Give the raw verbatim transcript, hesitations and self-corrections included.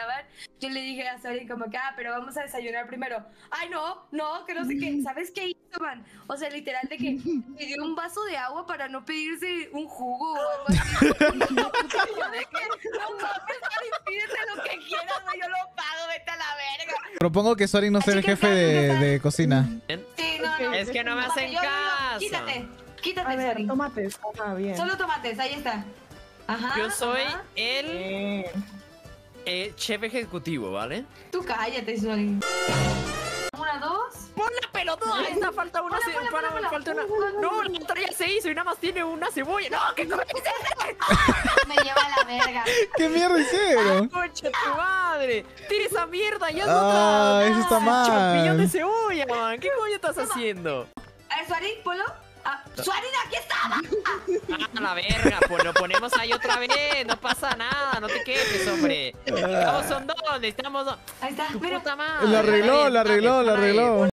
desayunaban, yo le dije a Sorin como que, ah, pero vamos a desayunar primero. Ay, no, no, que no sé qué. ¿Sabes qué hizo, man? O sea, literal de que pidió un vaso de agua para no pedirse un jugo o algo así. No, de que, no mames, Sorin, pídete lo que quieras, güey, yo lo pago, vete a la verga. Propongo que Sorin no sea el Chicas, jefe de, ¿están? de cocina. Sí, no, no. Es que no me hacen Yo, yo, yo, caso. Quítate, quítate, A ver, Sorin. tomates. Ajá, bien. Solo tomates, ahí está. Ajá. Yo soy ajá. el Bien. eh, chef ejecutivo, ¿vale? Tú cállate, Sorin. Una, dos. ¡Pon la pelotuda! Esta falta una Ponla, ponla, para, ponla, falta una. ponla. No, la otra ya se hizo y nada más tiene una cebolla. ¡No! ¿Qué comes? Me lleva a la verga. ¿Qué mierda hicieron? ¡Concha tu madre! ¡Tira esa mierda! ¡Ya Ah, no eso está ¡Champiñón de mal. cebolla, man! ¿Qué coño estás haciendo? A ver, Suarin, ponlo. Ah, Suarin, aquí está. ¡A la verga! Pues lo ponemos ahí otra vez. No pasa nada. No te quejes, hombre. Al cabo son dos. Necesitamos dos. Ahí está, Tu mira. puta madre. Lo arregló, lo arregló, lo Vale, arregló.